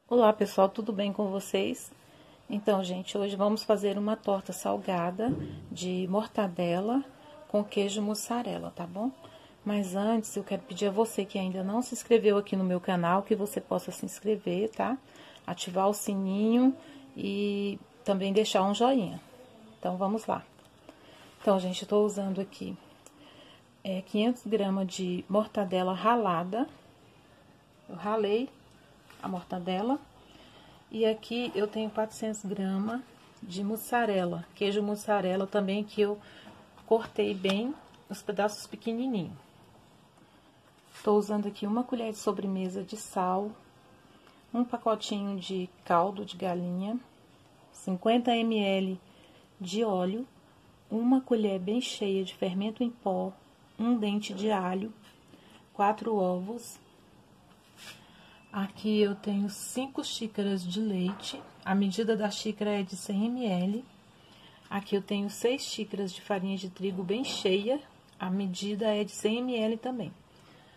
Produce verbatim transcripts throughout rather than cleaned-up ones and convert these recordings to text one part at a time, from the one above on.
Olá pessoal, tudo bem com vocês? Então, gente, hoje vamos fazer uma torta salgada de mortadela com queijo mussarela, tá bom? Mas antes, eu quero pedir a você que ainda não se inscreveu aqui no meu canal, que você possa se inscrever, tá? Ativar o sininho e também deixar um joinha. Então, vamos lá. Então, gente, eu tô usando aqui é, quinhentas gramas de mortadela ralada. Eu ralei a mortadela. E aqui eu tenho quatrocentas gramas de mussarela, queijo mussarela também, que eu cortei bem os pedaços pequenininhos. Tô usando aqui uma colher de sobremesa de sal, um pacotinho de caldo de galinha, cinquenta mililitros de óleo, uma colher bem cheia de fermento em pó, um dente de alho, quatro ovos. Aqui eu tenho cinco xícaras de leite, a medida da xícara é de cem mililitros. Aqui eu tenho seis xícaras de farinha de trigo bem cheia, a medida é de cem mililitros também.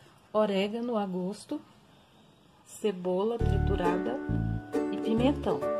Orégano a gosto, cebola triturada e pimentão.